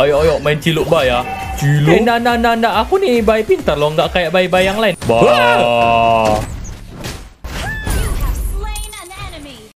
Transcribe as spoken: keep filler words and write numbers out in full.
Ayo, ayo, main ciluk bay ya. Ciluk? Eh, nah, nah, nah, nah. Aku nih bay pintar loh. Nggak kayak bay-bay yang lain. Bah.